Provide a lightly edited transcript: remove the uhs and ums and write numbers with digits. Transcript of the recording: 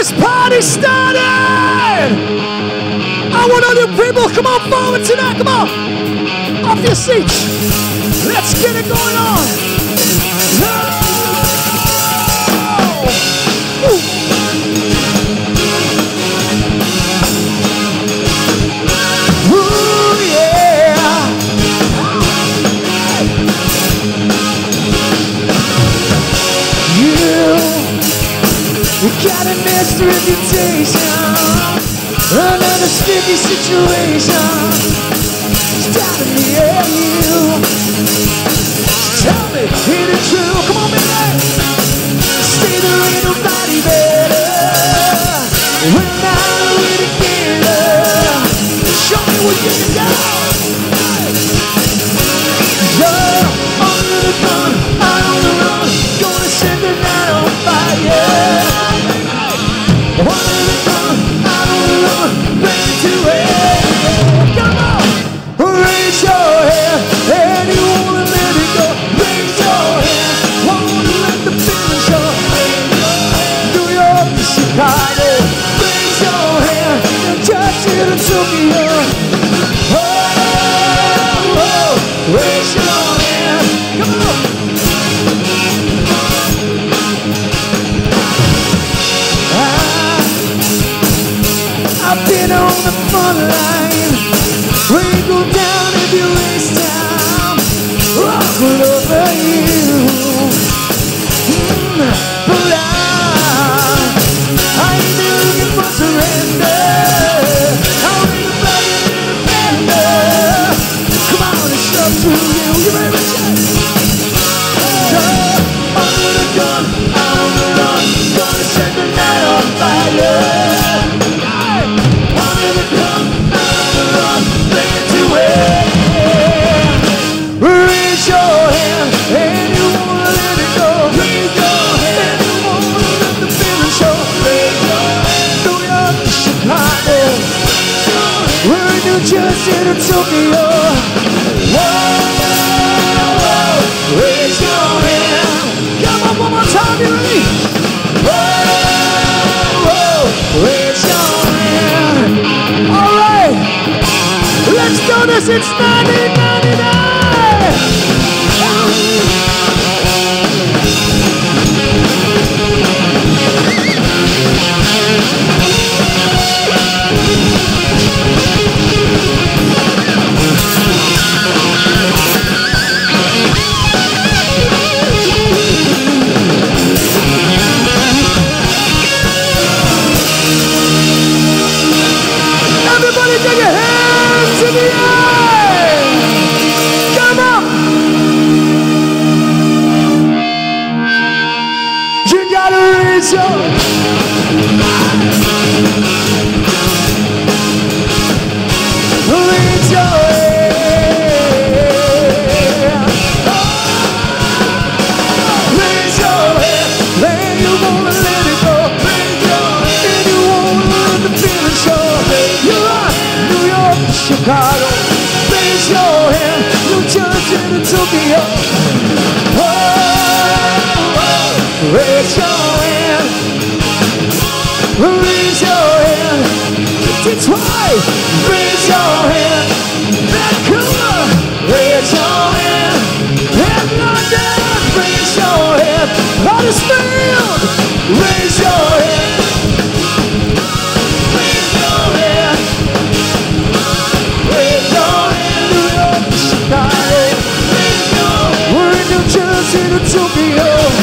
this party started! I want all you people, come on forward tonight, come on! Off your seats! Let's get it going on! Ooh, yeah! You got a messed reputation, another sticky situation. Starting me at you. Tell me, is it true? Come on, baby. Say there ain't nobody better. We're not really together. Show me what you can do. You're under the gun, I'm on the run. Gonna set the night on fire. Under the gun, I'm on the run. Ready to it. Come on. Raise your hand, and you wanna let it go. Raise your hand, wanna let the feeling show. New York to Chicago. Raise your hand, and just it to Tokyo. Oh, oh, raise your hand, come on. I've been on the front line. We go down if you waste time. Rock all over you. But I ain't looking for surrender. I'm in the defender. Come on, it's up to you. You ready to check? Under the gun, I'm on the run. Gonna set the night on fire. Under the gun, I'm on the run. Ready to win. Raise your hand, and you wanna let it go. Raise your hand, and you wanna let the feeling show. Raise your hand, New York to Chicago. We're in New Jersey to Tokyo. Whoa, raise your hand. Come on, one more time, you ready? Whoa, raise your hand. All right, let's do this. It's 1999. Everybody take your hands in the air! Come on! You gotta raise your raise your hand. Raise your hand, and you wanna let it go. Raise your hand, and you wanna let the feeling show. You're right, New York, Chicago. Raise your hand, New Jersey to Tokyo. Oh, raise your hand. Raise your hand. Detroit, raise your hand. Vancouver, raise your hand. And London, raise your hand. Huddersfield, raise your hand. Raise your hand. Raise your hand. New York, Chicago. We're in New Jersey to Tokyo.